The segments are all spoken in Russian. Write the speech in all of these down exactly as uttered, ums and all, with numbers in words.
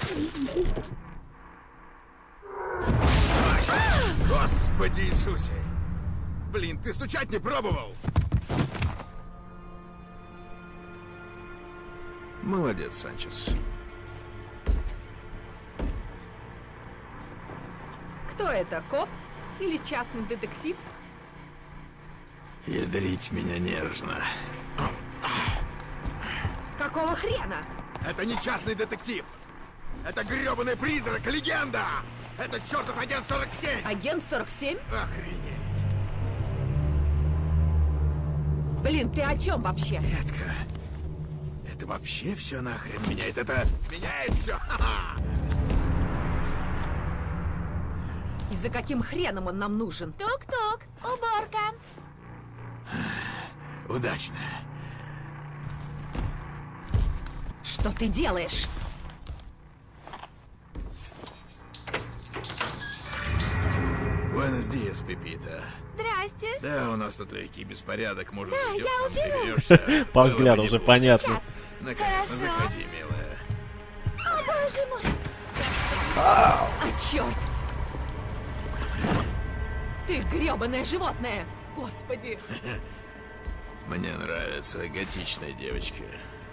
Господи Иисусе! Блин, ты стучать не пробовал? Молодец, Санчес. Кто это, коп или частный детектив? Ядрить меня нежно. Какого хрена? Это не частный детектив. Это грёбаный призрак, легенда! Это чертов агент сорок семь! Агент сорок семь? Охренеть! Блин, ты о чем вообще? Детка, это вообще все нахрен меняет. Это меняет все. И за каким хреном он нам нужен? Тук-тук, уборка. Удачно. Что ты делаешь? Буэнос диас, Пепита. Здрасте. Да, у нас тут легкий беспорядок, может, Да, идёт, я нам уберу. доберёшься. По взгляду Было бы уже неплохо. понятно. Наконец-то Хорошо. заходи, милая. О, боже мой. А, черт! Ты грёбаное животное! Господи! Мне нравится готичная девочка.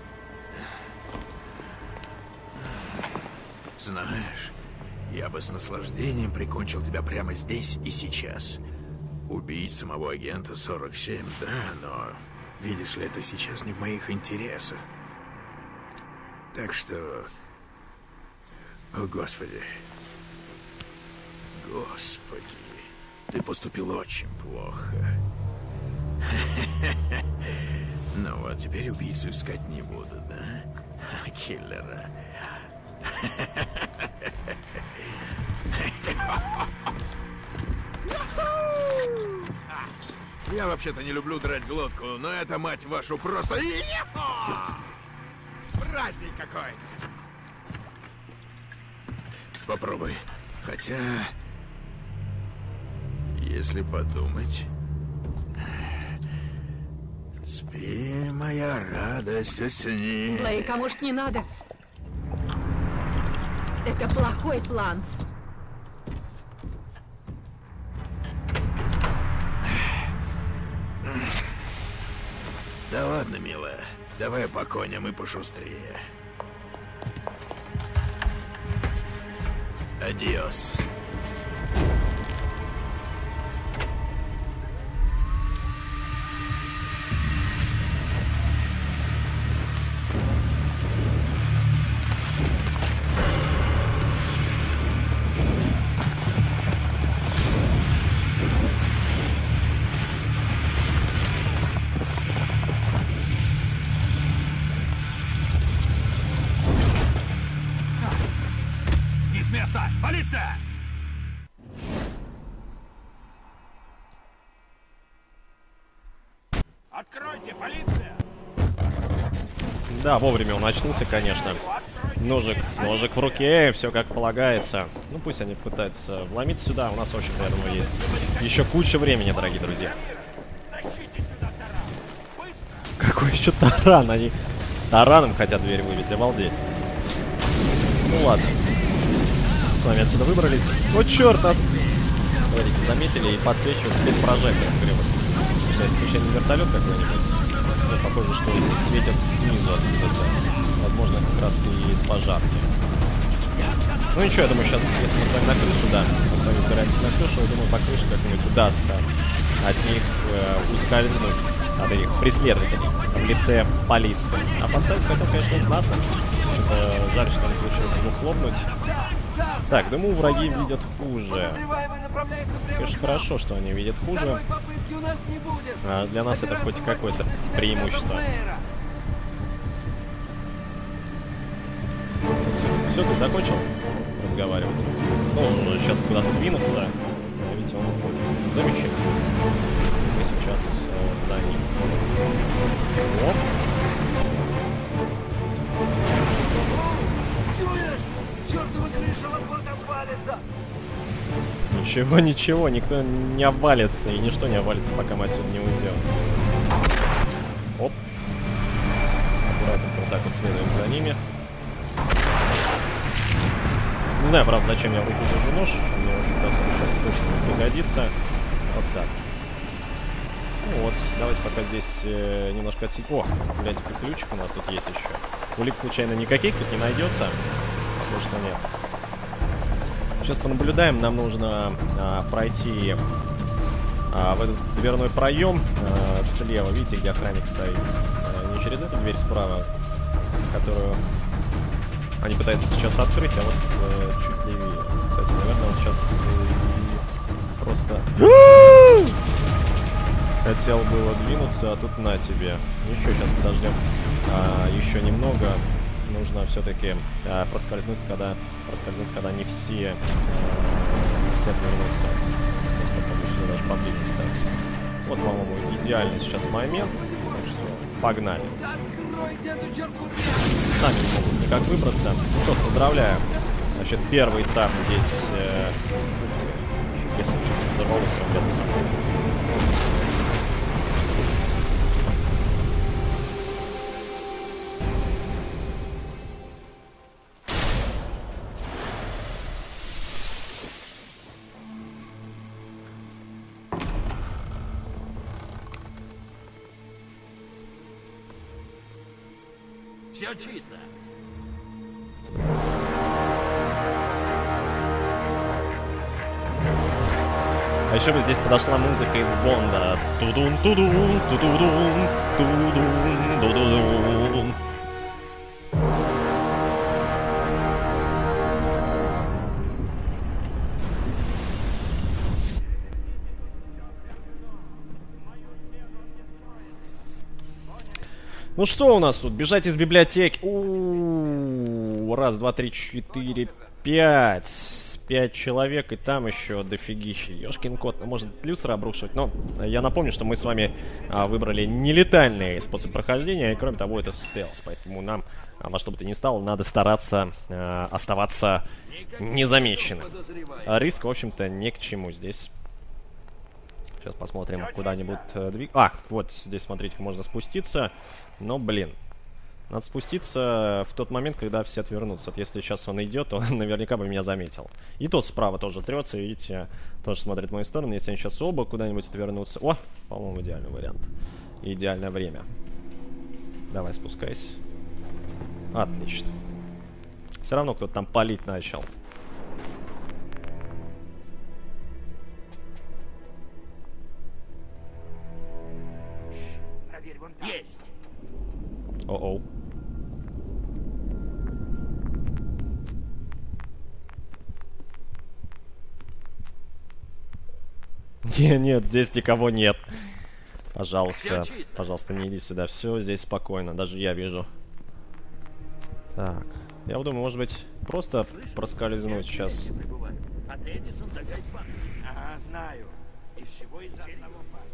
Знаешь, я бы с наслаждением прикончил тебя прямо здесь и сейчас. Убить самого агента сорок семь, да, но... Видишь ли, это сейчас не в моих интересах. Так что... О, Господи. Господи. Ты поступил очень плохо. Ну вот, теперь убийцу искать не буду, да? Киллера. Я вообще-то не люблю драть глотку, но это, мать вашу, просто... Праздник какой-то. Попробуй. Хотя... Если подумать... Спи, моя радость, усни. Блейк, а может не надо? Это плохой план. Да ладно, милая. Давай по коням и пошустрее. Адиос. Не с места! Полиция! Откройте, полиция! Да, вовремя он очнулся, конечно. Ножик, ножик в руке, все как полагается. Ну, пусть они пытаются вломиться сюда. У нас, в общем-то, я думаю, есть еще куча времени, дорогие друзья. Какой еще таран? Они тараном хотят дверь выбить, обалдеть. Ну ладно. С вами отсюда выбрались. О, черт, нас! Смотрите, заметили и подсвечивают перед прожектором. Сейчас случайно вертолет какой-нибудь. Ну, похоже, что светят снизу откуда-то. Возможно, как раз и из пожарки. Ну ничего, я думаю, сейчас, если мы с вами на крышу, да, мы с вами упираемся на крышу, я думаю, по крыше как-нибудь удастся от них э, ускользнуть, от их преследователей в лице полиции. А поставить хотел, конечно, знатно. Что-то жаль, что не получилось его хлопнуть. Так, думаю, враги видят хуже. Конечно, хорошо, что они видят хуже. А для нас это хоть какое-то преимущество. Все, ты закончил разговаривать? Ну, он уже сейчас куда-то двинуться. А ведь он замечательно. Мы сейчас э, за ним. Оп. Чуешь? Чёртова крыша вот-вот обвалится! Ничего, ничего, никто не обвалится, и ничто не обвалится, пока мы отсюда не уйдем. Оп. Аккуратно, вот так вот следуем за ними. Не знаю, правда, зачем я в руку держу нож. Мне вот как раз он сейчас точно пригодится. Вот так. Ну вот, давайте пока здесь э, немножко отсек... О, гляньте, ключик у нас тут есть еще. Улик случайно никаких тут не найдется? Потому что нет. Сейчас понаблюдаем. Нам нужно а, пройти а, в этот дверной проем а, слева. Видите, где охранник стоит? А, не через эту дверь справа, которую они пытаются сейчас открыть, а вот э, чуть левее. Кстати, наверное, он сейчас э, просто... Хотел было двинуться, а тут на тебе. Ничего, сейчас подождем а, еще немного. Нужно все-таки а, проскользнуть, когда проскользнуть, когда не все, а, все отвернутся. Сейчас даже поближе, кстати. Вот, по-моему, идеальный сейчас момент. Так что погнали. Сами не могут никак выбраться. Ну что ж, поздравляю. Значит, первый этап здесь... Э, если что-то взорвало, прям рядом со мной. Все чисто. А еще бы здесь подошла музыка из Бонда. Тудун, тудун, тудун, тудун, тудун. Ну что у нас тут? Бежать из библиотеки. У-у-у-у. Раз, два, три, четыре, пять. Пять человек, и там еще дофигища. Ёшкин кот, ну, может люстры обрушивать. Но я напомню, что мы с вами а, выбрали нелетальный способ прохождения. И кроме того, это стелс. Поэтому нам, а, во что бы то ни стало, надо стараться а, оставаться незамеченным. А риск, в общем-то, ни к чему здесь. Сейчас посмотрим, куда-нибудь э, двиг... А, вот здесь, смотрите, можно спуститься. Но, блин, надо спуститься в тот момент, когда все отвернутся. Вот если сейчас он идет, то он наверняка бы меня заметил. И тот справа тоже трется, видите, тоже смотрит в мою сторону. Если они сейчас оба куда-нибудь отвернутся... О, по-моему, идеальный вариант. Идеальное время. Давай, спускайся. Отлично. Все равно кто-то там палить начал. Есть. О-оу. Не, нет, здесь никого нет. Пожалуйста, пожалуйста, не иди сюда. Все здесь спокойно, даже я вижу. Так, я думаю, может быть, просто проскользнуть сейчас. Ага, знаю. И всего из одного парня.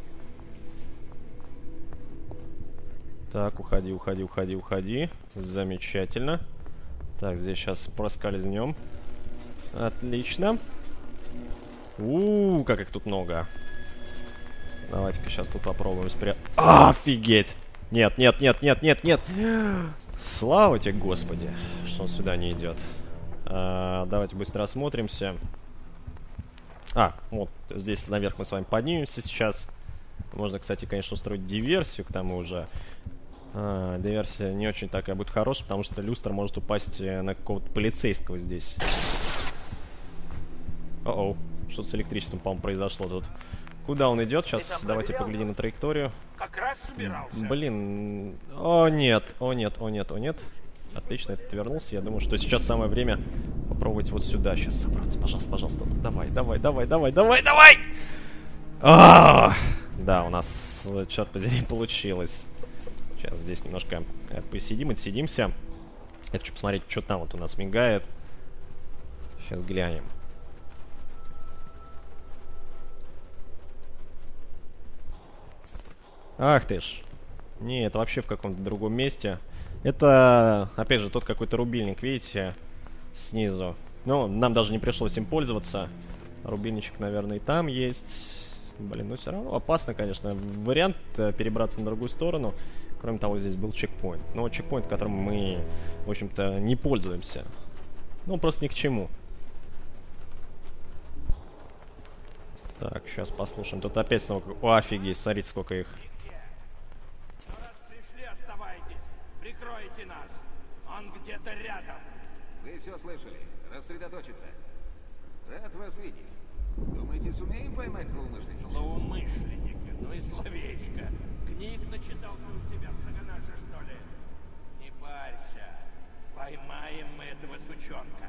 Так, уходи, уходи, уходи, уходи. Замечательно. Так, здесь сейчас проскользнем. Отлично. У-у-у, как их тут много. Давайте-ка сейчас тут попробуем спрятать. Офигеть! Нет, нет, нет, нет, нет, нет. Слава тебе, Господи, что он сюда не идет. А, давайте быстро осмотримся. А, вот здесь наверх мы с вами поднимемся сейчас. Можно, кстати, конечно, устроить диверсию к тому уже. А, диверсия не очень такая будет хорошая, потому что люстра может упасть на какого-то полицейского здесь. О-оу, что-то с электричеством, по-моему, произошло тут. Куда он идет? Сейчас давайте поглядим на траекторию. Как раз собирался. Блин. О, нет, о, нет, о, нет, о, нет. Отлично, это вернулся. Я думаю, что сейчас самое время попробовать вот сюда сейчас собраться. Пожалуйста, пожалуйста. Давай, давай, давай, давай, давай, давай! А-а-а! Да, у нас, черт подери, получилось. Сейчас здесь немножко посидим, отсидимся. Я хочу посмотреть, что там вот у нас мигает. Сейчас глянем. Ах ты ж. Не, это вообще в каком-то другом месте. Это, опять же, тот какой-то рубильник, видите, снизу. Ну, нам даже не пришлось им пользоваться. Рубильничек, наверное, и там есть. Блин, ну все равно опасно, конечно. Вариант перебраться на другую сторону. Кроме того, здесь был чекпоинт. Но чекпоинт, которым мы, в общем-то, не пользуемся. Ну, просто ни к чему. Так, сейчас послушаем. Тут опять снова... О, офигеть, смотрите, сколько их. Но раз пришли, оставайтесь. Прикройте нас. Он где-то рядом. Вы все слышали. Рассредоточиться. Рад вас видеть. Думаете, сумеем поймать злоумышленника? Злоумышленника. Ну и словечко. Книг начитался у себя в Саганаше, что ли? Не парься. Поймаем мы этого сучонка.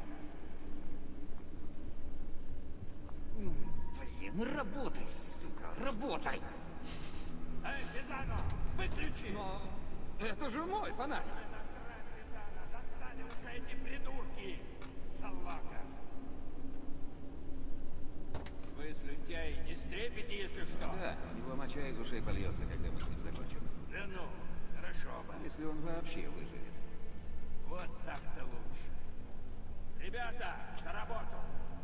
Блин, работай, сука, работай! Эй, Физано, выключи! Но это же мой фонарь! Достали уже эти придурки! Салака! Вы, слюнтяи, не стрепите, если что? Да, у него моча из ушей польется, когда мы с ним закончим. Да ну, хорошо бы. Если он вообще выживет. Вот так-то лучше. Ребята, за работу!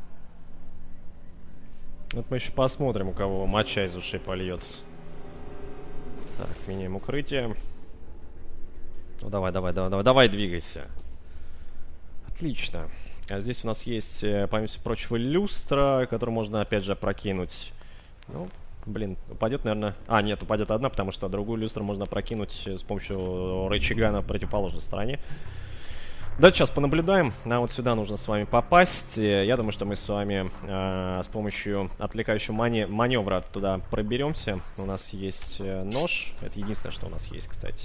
Вот мы еще посмотрим, у кого моча из ушей польется. Так, меняем укрытие. Ну давай, давай, давай, давай, давай, двигайся. Отлично. А здесь у нас есть, помимо всего прочего, люстра, которую можно опять же опрокинуть. Ну, блин, упадет, наверное... А, нет, упадет одна, потому что другую люстру можно опрокинуть с помощью рычага на противоположной стороне. Давайте сейчас понаблюдаем. Нам вот сюда нужно с вами попасть. Я думаю, что мы с вами э, с помощью отвлекающего мане маневра туда проберемся. У нас есть э, нож. Это единственное, что у нас есть, кстати.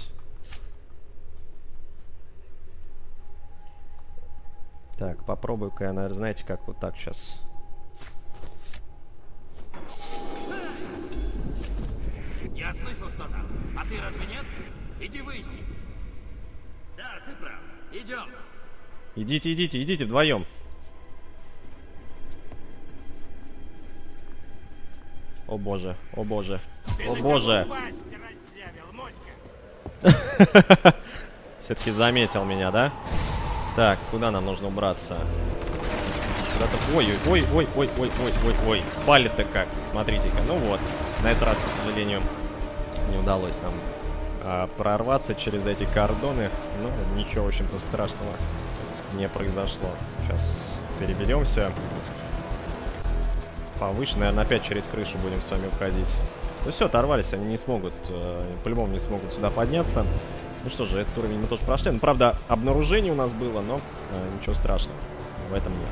Так, попробую-ка я, наверное, знаете, как вот так сейчас. Я слышал что-то. А ты разве нет? Иди выясни. Да, ты прав. Идем. Идите, идите, идите вдвоем. О боже, о боже, о боже. Все-таки заметил меня, да? Так, куда нам нужно убраться? Куда-то... Ой, ой, ой, ой, ой, ой, ой, ой. Палит-то как, смотрите-ка. Ну вот, на этот раз, к сожалению, не удалось нам а, прорваться через эти кордоны. Ну, ничего, в общем-то, страшного не произошло. Сейчас переберемся повыше. Наверное, опять через крышу будем с вами уходить. Ну все, оторвались, они не смогут, э, по-любому не смогут сюда подняться. Ну что же, этот уровень мы тоже прошли. Ну, правда, обнаружение у нас было, но э, ничего страшного в этом нет.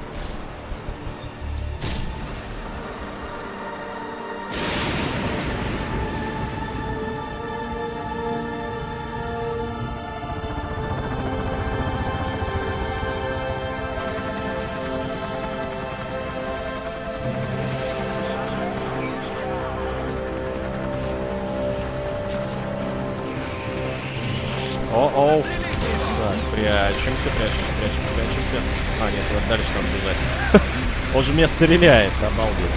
О-оу. Так, прячемся, прячемся, прячемся, прячемся. А, нет, вот дальше надо бежать. Он же меня стреляет, обалдеть.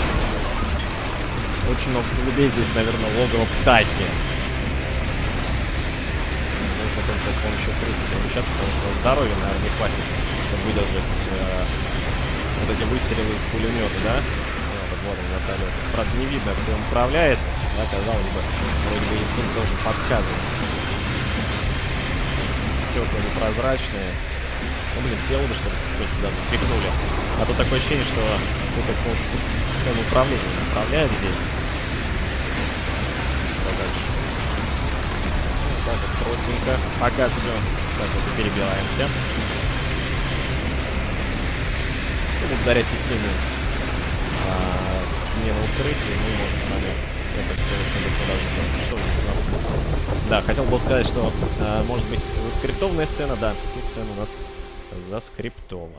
Очень много людей здесь, наверное, логово птахи. Нужно только с помощью крысы перемещаться, потому что здоровья, наверное, не хватит, чтобы выдержать э, вот эти выстрелы из пулемета, да? Вот, вот он, вертолет. Правда, не видно, кто он управляет. Да, казалось бы, вроде бы инстинкт должен подсказывать. Стекла непрозрачные. Ну, блин, тело бы, чтобы что-то сюда запихнули. А то такое ощущение, что кто-то с помощью системы управления управляет здесь. Что дальше? Ну, так вот, простенько. Пока все. Так вот, и перебиваемся. И благодаря системе а, смены укрытия мы можем с вами это все даже... Что здесь у нас? Да, хотел бы сказать, что а, может быть заскриптованная сцена, да, тут сцена у нас заскриптована.